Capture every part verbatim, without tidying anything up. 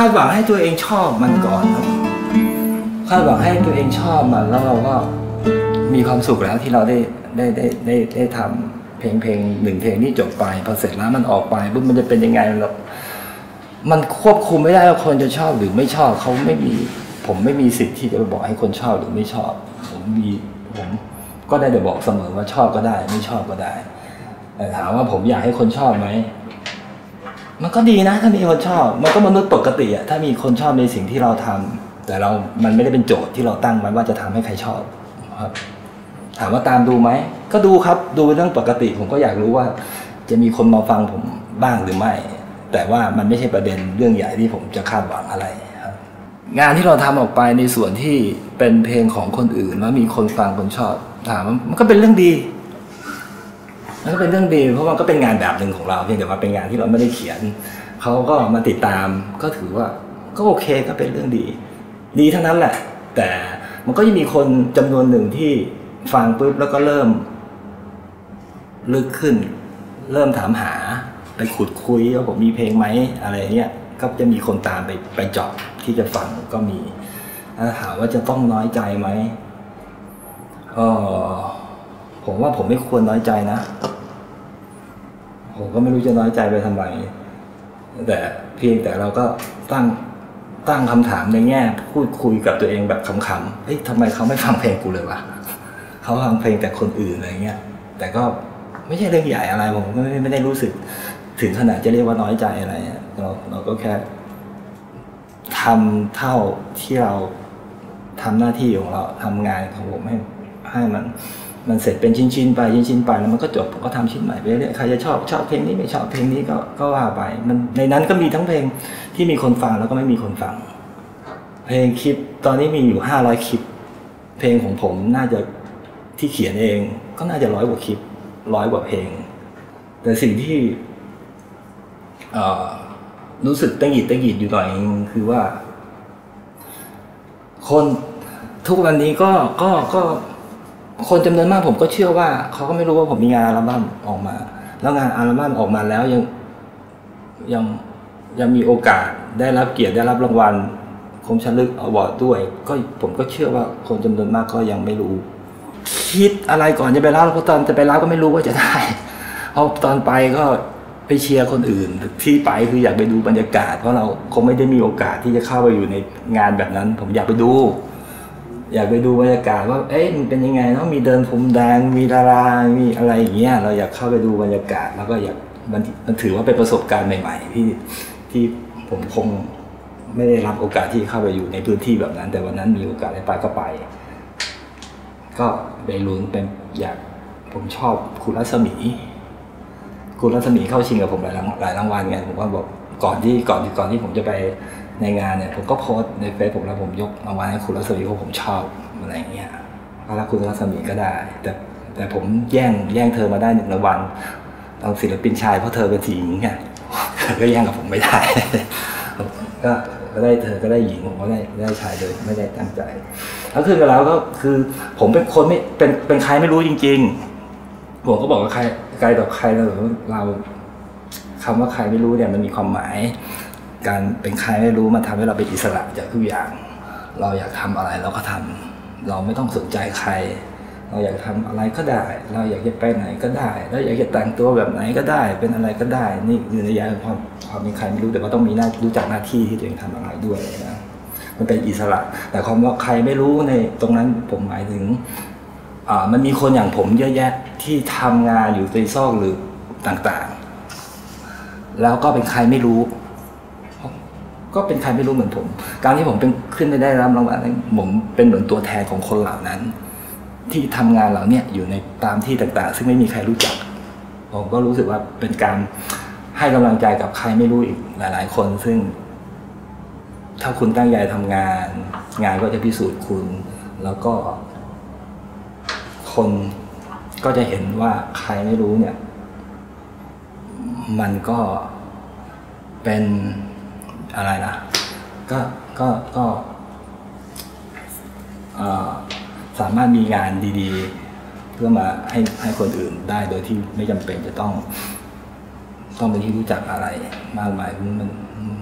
าดหวังให้ตัวเองชอบมันก่อนครับคาดหวังให้ตัวเองชอบมันแล้วเราก็มีความสุขแล้วที่เราได้ได้ได้ได้ได้ทำเพลงเพลงหนึ่งเพลงที่จบไปพอเสร็จแล้วมันออกไปปุ๊บมันจะเป็นยังไงหรอกมันควบคุมไม่ได้ว่าคนจะชอบหรือไม่ชอบเขาไม่มีผมไม่มีสิทธิ์ที่จะไปบอกให้คนชอบหรือไม่ชอบผมมีผมก็ได้แต่บอกเสมอว่าชอบก็ได้ไม่ชอบก็ได้แต่ถามว่าผมอยากให้คนชอบไหมมันก็ดีนะถ้ามีคนชอบมันก็มนุษย์ปกติอะถ้ามีคนชอบในสิ่งที่เราทำแต่เรามันไม่ได้เป็นโจทย์ที่เราตั้งไว้ว่าจะทำให้ใครชอบครับถามว่าตามดูไหมก็ดูครับดูเป็นเรื่องปกติผมก็อยากรู้ว่าจะมีคนมาฟังผมบ้างหรือไม่แต่ว่ามันไม่ใช่ประเด็นเรื่องใหญ่ที่ผมจะคาดหวังอะไรครับงานที่เราทำออกไปในส่วนที่เป็นเพลงของคนอื่นแล้วมีคนฟังคนชอบถามว่ามันก็เป็นเรื่องดีมันก็เป็นเรื่องดีเพราะมันก็เป็นงานแบบหนึ่งของเราเพียงแต่ว่าเป็นงานที่เราไม่ได้เขียนเขาก็มาติดตามก็ถือว่าก็โอเคก็เป็นเรื่องดีดีเท่านั้นแหละแต่มันก็ยังมีคนจำนวนหนึ่งที่ฟังปุ๊บแล้วก็เริ่มลึกขึ้นเริ่มถามหาไปขุดคุยว่าผมมีเพลงไหมอะไรเงี้ยก็จะมีคนตามไปไปเจาะที่จะฟังก็มีถ้าถามว่าจะต้องน้อยใจไหมเออผมว่าผมไม่ควรน้อยใจนะผมก็ไม่รู้จะน้อยใจไปทำไมแต่เพียงแต่เราก็ตั้งตั้งคำถามในแง่พูดคุยกับตัวเองแบบขำๆเฮ้ยทำไมเขาไม่ฟังเพลงกูเลยวะเขาฟังเพลงแต่คนอื่นอะไรเงี้ยแต่ก็ไม่ใช่เรื่องใหญ่อะไรผมก็ไม่ไม่ได้รู้สึกถึงขนาดจะเรียกว่าน้อยใจอะไรเราเราก็แค่ทำเท่าที่เราทำหน้าที่ของเราทำงานของผมให้ให้มันมันเสร็จเป็นชิ้นๆไปชิ้นๆไปแล้วมันก็จบผมก็ทำชิ้นใหม่ไปเรื่อยๆใครจะชอบชอบเพลงนี้ไม่ชอบเพลงนี้ก็ก็ว่าไปมันในนั้นก็มีทั้งเพลงที่มีคนฟังแล้วก็ไม่มีคนฟังเพลงคลิปตอนนี้มีอยู่ห้าร้อยคลิปเพลงของผมน่าจะที่เขียนเองก็น่าจะร้อยกว่าคลิปร้อยกว่าเพลงแต่สิ่งที่รู้สึกตั้งหยิดตั้งหยิดอยู่หน่อยคือว่าคนทุกวันนี้ก็ก็ก็คนจำนวนมากผมก็เชื่อว่าเขาก็ไม่รู้ว่าผมมีงานอัลบั้มออกมาแล้วงานอัลบั้มออกมาแล้วยังยังยังมีโอกาสได้รับเกียรติได้รับรางวัลคมชันลึกอวอร์ดด้วยก็ผมก็เชื่อว่าคนจำนวนมากก็ยังไม่รู้คิดอะไรก่อนจะไปรับเพราะตอนจะไปรับก็ไม่รู้ว่าจะได้เอาตอนไปก็ไปเชียร์คนอื่นที่ไปคืออยากไปดูบรรยากาศเพราะเราคงไม่ได้มีโอกาสที่จะเข้าไปอยู่ในงานแบบนั้นผมอยากไปดูอยากไปดูบรรยากาศว่าเอ๊ะมันเป็นยังไงเนาะมีเดินพรมแดงมีดารามีอะไรอย่างเงี้ยเราอยากเข้าไปดูบรรยากาศแล้วก็อยากมันมันถือว่าเป็นประสบการณ์ใหม่ๆที่ที่ผมคงไม่ได้รับโอกาสที่เข้าไปอยู่ในพื้นที่แบบนั้นแต่วันนั้นมีโอกาสได้ไปก็ไปก็ได้ลุ้นเป็นอยากผมชอบคุณรัศมีคุณรัศมีเข้าชิงกับผมหลายหลายรางวัลไงผมก็บอกก่อนที่ก่อนที่ก่อนที่ผมจะไปในงานเนี่ยผมก็โพสในเฟซผมแล้วผมยกรางวัลให้คุณรัศมีเพราะผมชอบอะไรอย่างเงี้ยแล้วคุณรัศมีก็ได้แต่แต่ผมแย่งแย่งเธอมาได้หนึ่งรางวัลตอนศิลปินชายเพราะเธอเป็นหญิงไงเธอก็แย่งกับผมไม่ได้ก็ก็ได้เธอก็ได้หญิงผมก็ได้ได้ชายเลยไม่ได้ตั้งใจแล้วคือแล้วก็คือผมเป็นคนไม่เป็นเป็นใครไม่รู้จริงๆผมก็บอกว่าใครใครต่อใครเราเราคำว่าใครไม่รู้เนี่ยมันมีความหมายการเป็นใครไม่รู้มันทำให้เราเป็นอิสระจากทุกอย่างเราอยากทำอะไรเราก็ทำเราไม่ต้องสนใจใครเราอยากทำอะไรก็ได้เราอยากจะไปไหนก็ได้เราอยากจะแต่งตัวแบบไหนก็ได้เป็นอะไรก็ได้นี่คือในยะความความเป็นใครไม่รู้แต่ว่าต้องมีหน้ารู้จักหน้าที่ที่ตัวเองทำอะไรด้วยนะมันเป็นอิสระแต่ความว่าใครไม่รู้ในตรงนั้นผมหมายถึงอ่ามันมีคนอย่างผมเยอะแยะที่ทำงานอยู่ในซอกหรือต่างๆแล้วก็เป็นใครไม่รู้ก็เป็นใครไม่รู้เหมือนผมการที่ผมเป็นขึ้นไปได้รับรางวัลผมเป็นเหมือนตัวแทนของคนเหล่านั้นที่ทำงานเหล่านี้อยู่ในตามที่ต่างๆซึ่งไม่มีใครรู้จักผมก็รู้สึกว่าเป็นการให้กำลังใจกับใครไม่รู้อีกหลายๆคนซึ่งถ้าคุณตั้งใจทำงานงานก็จะพิสูจน์คุณแล้วก็คนก็จะเห็นว่าใครไม่รู้เนี่ยมันก็เป็นอะไรนะก็ก็ก็สามารถมีงานดีๆเพื่อมาให้ให้คนอื่นได้โดยที่ไม่จำเป็นจะต้องต้องเป็นที่รู้จักอะไรมากมายมัน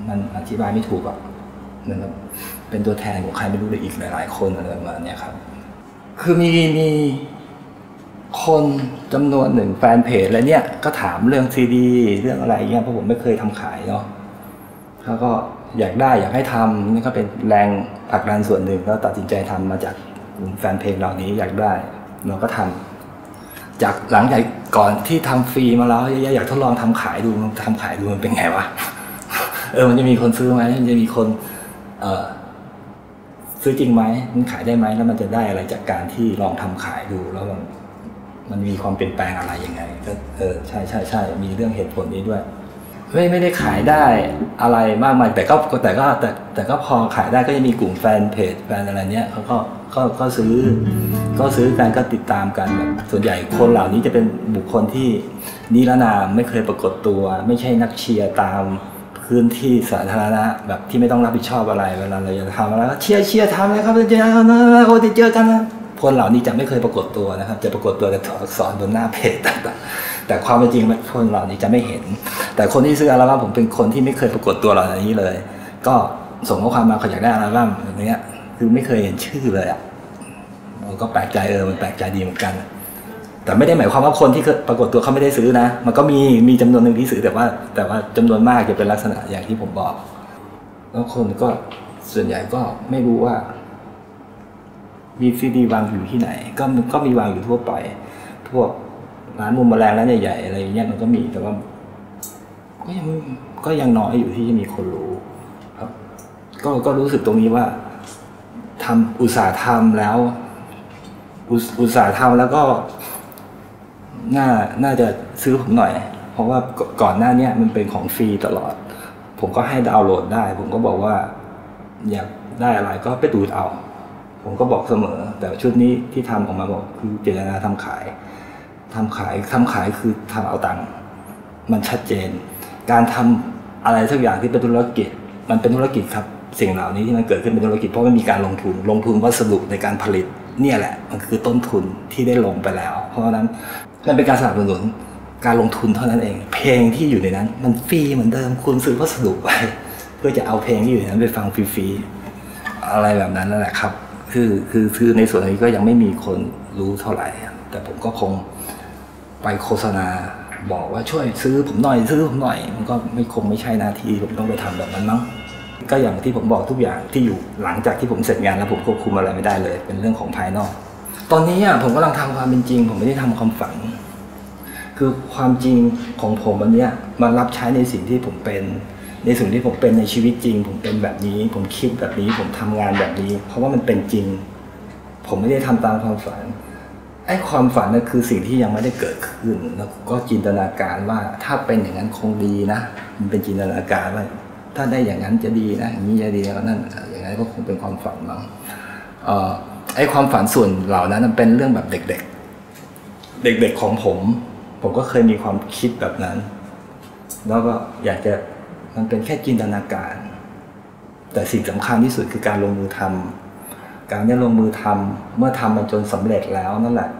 มันอธิบายไม่ถูกอ่ะเหมือนแบบเป็นตัวแทนของใครไม่รู้เลยอีกหลายๆคนอะไรประมาณนี้ครับคือมีมีคนจำนวนหนึ่งแฟนเพจอะไรเนี่ยก็ถามเรื่องซีดีเรื่องอะไรเงี้ยเพราะผมไม่เคยทำขายเนาะเขาก็อยากได้อยากให้ทำนี่ก็เป็นแรงผลักดันส่วนหนึ่งแล้วตัดสินใจทำมาจากกลุ่มแฟนเพจเหล่านี้อยากได้เราก็ทำจากหลังจากก่อนที่ทำฟรีมาแล้วอยากทดลองทำขายดูทำขายดูมันเป็นไงวะเออมันจะมีคนซื้อไหมมันจะมีคนเออซื้อจริงไหมมันขายได้ไหมแล้วมันจะได้อะไรจากการที่ลองทำขายดูแล้วมันมันมีความเปลี่ยนแปลงอะไรยังไงก็เออใช่ใช่ใช่มีเรื่องเหตุผลนี้ด้วยไม่ไม่ได้ขายได้อะไรมากมายแต่ก็แต่ก็แต่แต่ก็พอขายได้ก็จะมีกลุ่มแฟนเพจแฟนอะไรเนี้ยเขาก็ก็ก็ซื้อก็ซื้อกันก็ติดตามกันแบบส่วนใหญ่คนเหล่านี้จะเป็นบุคคลที่นิรนามไม่เคยปรากฏตัวไม่ใช่นักเชียร์ตามพื้นที่สาธารณะแบบที่ไม่ต้องรับผิดชอบอะไรเวลาเราจะทำอะไรก็เชียร์เชียร์ทำเลยครับเจอกันนะโอ้เจอกันนะคนเหล่านี้จะไม่เคยปรากฏตัวนะครับจะปรากฏตัวแต่ตัวอักษรบนหน้าเพจต่างๆแต่ความเป็นจริงคนเหล่านี้จะไม่เห็นแต่คนที่ซื้ออัลบั้มผมเป็นคนที่ไม่เคยปรากฏตัวเหล่านี้เลยก็ส่งข้อความมาเขาอยากได้อัลบั้มอย่างเงี้ยคือไม่เคยเห็นชื่อเลยอ่ะมันก็แปลกใจเออมันแปลกใจดีเหมือนกันแต่ไม่ได้หมายความว่าคนที่ปรากฏตัวเขาไม่ได้ซื้อนะมันก็มีมีจำนวนหนึ่งที่ซื้อแต่ว่าแต่ว่าจำนวนมากจะเป็นลักษณะอย่างที่ผมบอกแล้วคนก็ส่วนใหญ่ก็ไม่รู้ว่ามีซีดีวางอยู่ที่ไหนก็ก็มีวางอยู่ทั่วไปพวกร้านมุมแมลงร้านใหญ่ๆอะไรอย่างเงี้ยมันก็มีแต่ว่าก็ยังก็ยังน้อยอยู่ที่จะมีคนรู้ครับก็ก็รู้สึกตรงนี้ว่าทำอุตสาห์ทำแล้วอุตสาห์ทำแล้วก็น่าน่าจะซื้อผมหน่อยเพราะว่าก่อนหน้านี้มันเป็นของฟรีตลอดผมก็ให้ดาวน์โหลดได้ผมก็บอกว่าอยากได้อะไรก็ไปดูเอาผมก็บอกเสมอแต่ชุดนี้ที่ทำออกมาบอกคือเจตนาทำขายทำขายทำขายคือทำเอาตังค์มันชัดเจนการทำอะไรสักอย่างที่เป็นธุรกิจมันเป็นธุรกิจครับสิ่งเหล่านี้ที่มันเกิดขึ้นเป็นธุรกิจเพราะมันมีการลงทุนลงทุนวัสดุในการผลิตเนี่ยแหละมันคือต้นทุนที่ได้ลงไปแล้วเพราะฉะนั้นมันเป็นการสนับสนุนการลงทุนเท่านั้นเองเพลงที่อยู่ในนั้นมันฟรีเหมือนเดิมคุณซื้อวัสดุไปเพื่อจะเอาเพลงที่อยู่ในนั้นไปฟังฟรีๆอะไรแบบนั้นนั่นแหละครับคือคือคือในส่วนนี้ก็ยังไม่มีคนรู้เท่าไหร่แต่ผมก็คงไปโฆษณาบอกว่าช่วยซื้อผมหน่อยซื้อผมหน่อยมันก็ไม่คงไม่ใช่หน้าที่ผมต้องไปทำแบบนั้นมั้งก็อย่างที่ผมบอกทุกอย่างที่อยู่หลังจากที่ผมเสร็จงานแล้วผมควบคุมอะไรไม่ได้เลยเป็นเรื่องของภายนอกตอนนี้อ่ะผมกำลังทำความเป็นจริงผมไม่ได้ทำความฝันคือความจริงของผมวันนี้มันรับใช้ในสิ่งที่ผมเป็นในสิ่งที่ผมเป็นในชีวิตจริงผมเป็นแบบนี้ผมคิดแบบนี้ผมทำงานแบบนี้เพราะว่ามันเป็นจริงผมไม่ได้ทำตามความฝันไอ้ความฝันนั่นคือสิ่งที่ยังไม่ได้เกิดขึ้นแล้วก็จินตนาการว่าถ้าเป็นอย่างนั้นคงดีนะมันเป็นจินตนาการว่าถ้าได้อย่างนั้นจะดีนะอย่างนี้จะดีแล้วนั่นอย่างนั้นก็คงเป็นความฝันมั้งเอ่อไอ้ความฝันส่วนเหล่านั้นเป็นเรื่องแบบเด็กๆเด็กๆของผมผมก็เคยมีความคิดแบบนั้นแล้วก็อยากจะมันเป็นแค่จินตนาการแต่สิ่งสำคัญที่สุดคือการลงมือทำการนี้ลงมือทำเมื่อทำมันจนสำเร็จแล้วนั่นแหละ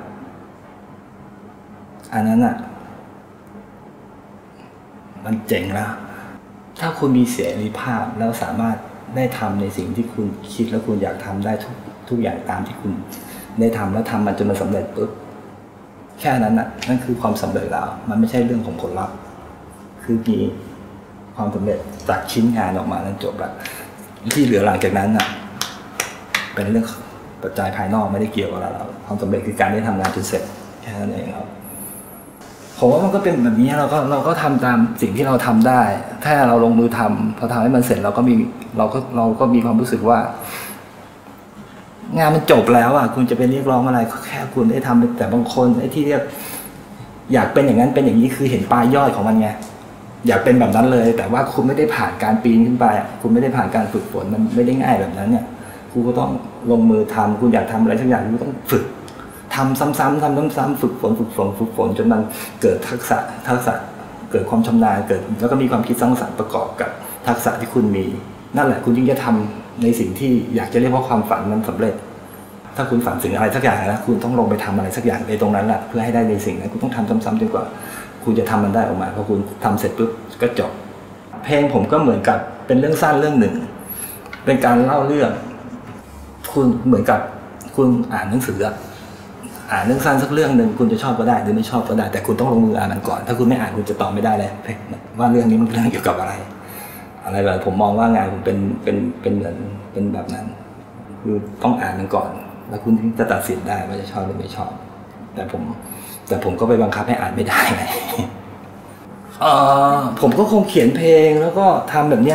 อันนั้นอ่ะมันเจ๋งแล้วถ้าคุณมีเสรีภาพแล้วสามารถได้ทำในสิ่งที่คุณคิดแล้วคุณอยากทำได้ทุกทุกอย่างตามที่คุณได้ทำแล้วทำมันจนมันสำเร็จปุ๊บแค่นั้นน่ะนั่นคือความสำเร็จแล้วมันไม่ใช่เรื่องของผลลัพธ์คือมีความสำเร็จจากชิ้นงานออกมาแล้วจบละที่เหลือหลังจากนั้นน่ะเป็นเรื่องปัจจัยภายนอกไม่ได้เกี่ยวกับเราความสำเร็จคือการได้ทำงานจนเสร็จแค่นั้นเองครับผมว่ามันก็เป็นแบบนี้เราก็เราก็ทำตามสิ่งที่เราทำได้ถ้าเราลงมือทำพอทำให้มันเสร็จเราก็มีเราก็เราก็มีความรู้สึกว่างานมันจบแล้วอ่ะคุณจะไปเรียกร้องอะไรแค่คุณได้ทำแต่บางคนไอ้ที่เรียกอยากเป็นอย่างนั้นเป็นอย่างนี้คือเห็นปลายยอดของมันไงอยากเป็นแบบนั้นเลยแต่ว่าคุณไม่ได้ผ่านการปีนขึ้นไปคุณไม่ได้ผ่านการฝึกฝนมันไม่ได้ง่ายแบบนั้นเนี่ยคุณก็ต้องลงมือทำคุณอยากทำอะไรสักอย่างคุณต้องฝึกทำซ้ำๆทำซ้ำๆฝึกฝนฝึกฝนฝึกฝนจนมันเกิดทักษะทักษะเกิดความชำนาญเกิดแล้วก็มีความคิดสร้างสรรค์ประกอบกับทักษะที่คุณมีนั่นแหละคุณจึงจะทำในสิ่งที่อยากจะเรียกว่าความฝันมันสำเร็จถ้าคุณฝันถึงอะไรสักอย่างนะคุณต้องลงไปทำอะไรสักอย่างในตรงนั้นแหละเพื่อให้ได้ในสิ่งนั้นคุณต้องทำซ้ำๆจนกว่าคุณจะทำมันได้ออกมาพอคุณทำเสร็จปุ๊บก็จบเพลงผมก็เหมือนกับเป็นเรื่องสั้นเรื่องหนึ่งเป็นการเล่าเรื่องคุณเหมือนกับคุณอ่านหนังสืออ่านเรื่องสั้นสักเรื่องหนึ่งคุณจะชอบก็ได้หรือไม่ชอบก็ได้แต่คุณต้องลงมืออ่านมันก่อนถ้าคุณไม่อ่านคุณจะตอบไม่ได้เลยว่าเรื่องนี้มันเรื่องเกี่ยวกับอะไรอะไรแบบผมมองว่างานผมเป็นเป็นเป็นเหมือนเป็นแบบนั้นคือต้องอ่านมันก่อนแล้วคุณจะตัดสินได้ว่าจะชอบหรือไม่ชอบแต่ผมแต่ผมก็ไปบังคับให้อ่านไม่ได้ไงเออผมก็คงเขียนเพลงแล้วก็ทำแบบเนี้ย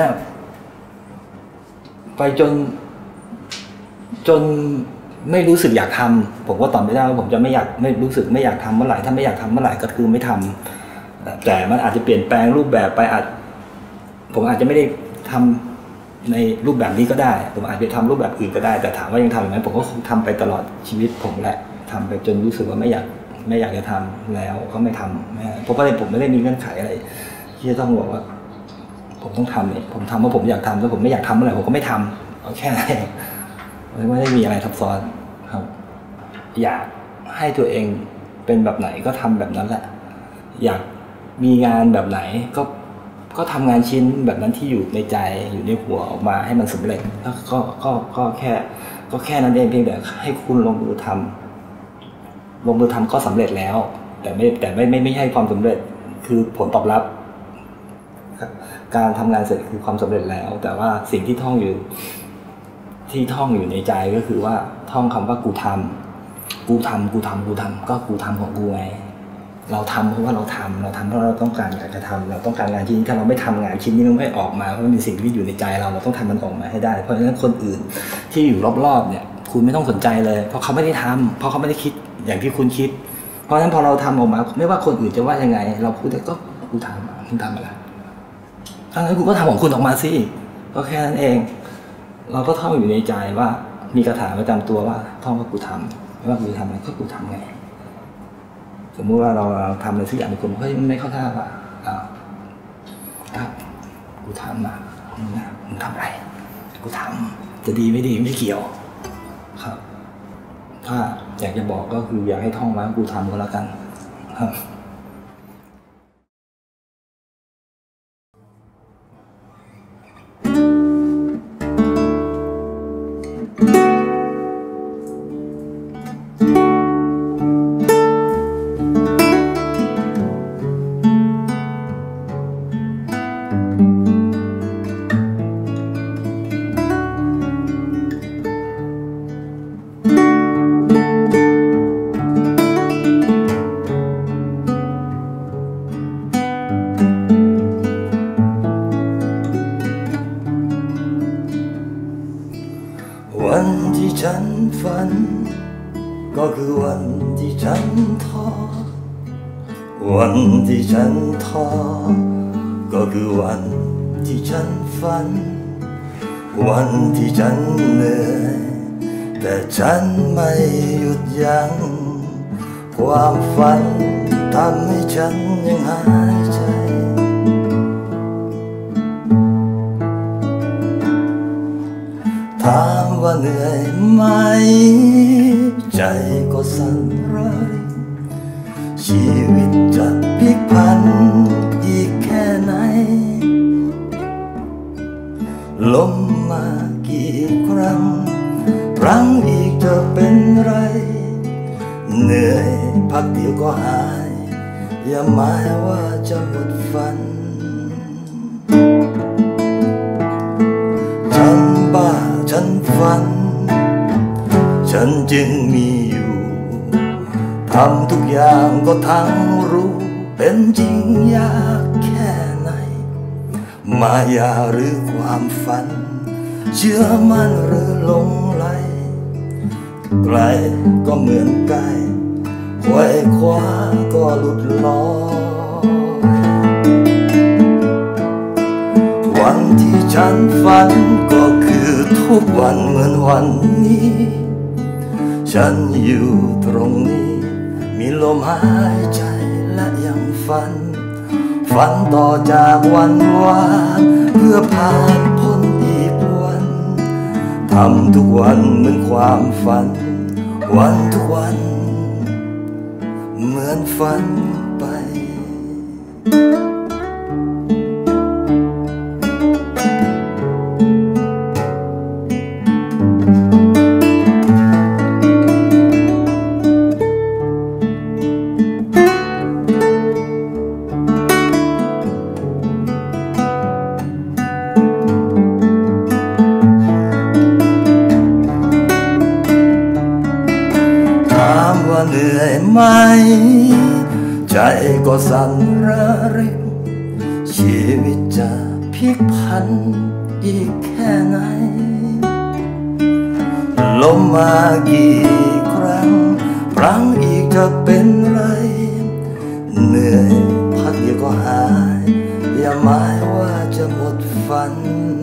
ไปจนจนไม่รู้สึกอยากทำผมก็ตอบไม่ได้ว่าผมจะไม่อยากไม่รู้สึกไม่อยากทำเมื่อไหร่ถ้าไม่อยากทำเมื่อไหร่ก็คือไม่ทำแต่มันอาจจะเปลี่ยนแปลงรูปแบบไปอาจผมอาจจะไม่ได้ทำในรูปแบบนี้ก็ได้ผมอาจจะทำรูปแบบอื่นก็ได้แต่ถามว่ายังทำไหมผมก็คงทำไปตลอดชีวิตผมแหละทำไปจนรู้สึกว่าไม่อยากไม่อยากจะทำแล้วก็ไม่ทำเพราะว่าผมไม่ได้มีเงื่อนไขอะไรที่จะต้องบอกว่าผมต้องทำเนี่ยผมทำเพราะผมอยากทำถ้าผมไม่อยากทำเมื่อไหร่ผมก็ไม่ทำเอาแค่นั้นเองไม่ได้มีอะไรซับซ้อนครับอยากให้ตัวเองเป็นแบบไหนก็ทำแบบนั้นแหละอยากมีงานแบบไหนก็ก็ทำงานชิ้นแบบนั้นที่อยู่ในใจอยู่ในหัวออกมาให้มันสำเร็จแล้วก็ก็ก็แค่ก็แค่นั้นเองเพียงแต่ให้คุณลงมือทำลงมือทำก็สำเร็จแล้วแต่ไม่แต่ไม่ไม่ไม่ใช่ความสำเร็จคือผลตอบรับการทำงานเสร็จคือความสำเร็จแล้วแต่ว่าสิ่งที่ท่องอยู่ที่ท่องอยู่ในใจก็คือว่าท่องคำว่ากูทำกูทำกูทำกูทำก็กูทำของกูไงเราทำเพราะว่าเราทำเราทำเพราะเราต้องการอยากจะทำเราต้องการงานชิ้นนี้ถ้าเราไม่ทำงานชิ้นนี้มันไม่ออกมาเพราะมันเป็นสิ่งที่อยู่ในใจเราเราต้องทำมันออกมาให้ได้เพราะฉะนั้นคนอื่นที่อยู่รอบๆเนี่ยคุณไม่ต้องสนใจเลยเพราะเขาไม่ได้ทำเพราะเขาไม่ได้คิดอย่างที่คุณคิดเพราะฉะนั้นพอเราทำออกมาไม่ว่าคนอื่นจะว่ายังไงเราพูดแต่ก็กูทำคุณทำอะไรถ้างั้นคุณก็ทำของคุณออกมาสิก็แค่นั้นเองเราก็ท่องอยู่ในใจว่ามีคาถาประจำตัวว่าท่องว่ากูทำไม่ว่ากูทำอะไรก็กูทำไงสมมุติว่าเราทำอะไรสักอย่างคนเฮ้ยไม่เข้าท่าว่ะอ้าวครับกูทำอ่ะมึงนะมึงทำอะไรกูทำจะดีไม่ดีไม่เกี่ยวครับถ้าอยากจะบอกก็คืออยากให้ท่องว่ากูทำก็แล้วกันครับวันที่ฉันฝันก็คือวันที่ฉันท้อวันที่ฉันท้อก็คือวันที่ฉันฝันวันที่ฉันเหนื่อยแต่ฉันไม่หยุดยั้งความฝันทำให้ฉันยังหายใจถามว่าเหนื่อยไหมใจก็สั่นระริกชีวิตจะพลิกผันอีกแค่ไหนล้มมากี่ครั้งครั้งอีกจะเป็นไรเหนื่อยพักเดียวก็หายอย่าหมายว่าจะหมดฝันฉันบ้าฉันฝันฉันจึงมีอยู่ทำทุกอย่างก็ทั้งรู้เป็นจริงยากแค่ไหนมายาหรือความฝันเชื่อมั่นหรือหลงไหลไกลก็เหมือนไกลไขว่คว้าก็หลุดลอยวันที่ฉันฝันก็คือทุกวันเหมือนวันนี้ฉันอยู่ตรงนี้มีลมหายใจและยังฝันฝันต่อจากวันวานเพื่อผ่านพ้นอีกวันทำทุกวันเหมือนความฝันวันทุกวันเหมือนฝันไปใจก็สั่นระริกชีวิตจะพลิกผันอีกแค่ไหนลมมากี่ครั้งพลังอีกจะเป็นไรเหนื่อยพักเดียวก็หายอย่าหมายว่าจะหมดฝัน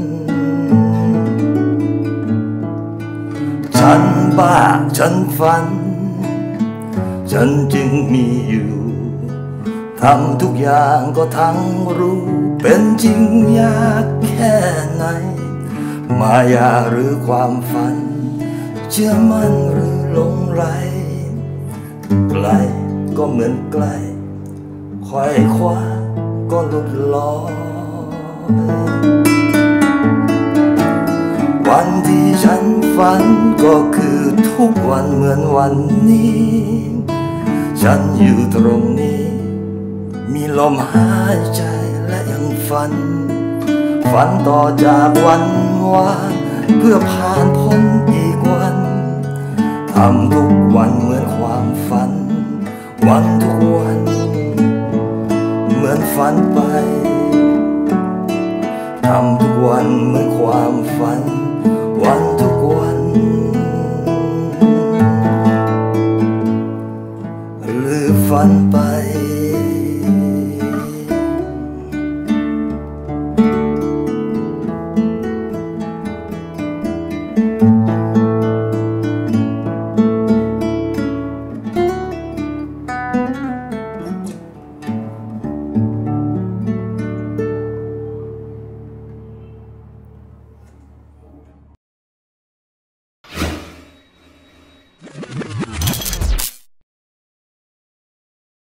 ฉันบ้าฉันฝันฉันจึงมีอยู่ทำทุกอย่างก็ทั้งรู้เป็นจริงยากแค่ไหนมายาหรือความฝันเชื่อมั่นหรือหลงไหลไกลก็เหมือนไกลคอยคว้าก็หลุดลอยวันที่ฉันฝันก็คือทุกวันเหมือนวันนี้ฉันอยู่ตรงนี้มีลมหายใจและยังฝันฝันต่อจากวันวานเพื่อผ่านพ้นอีกวันทำทุกวันเหมือนความฝันวันทุกวันเหมือนฝันไปทำทุกวันเหมือนความฝัน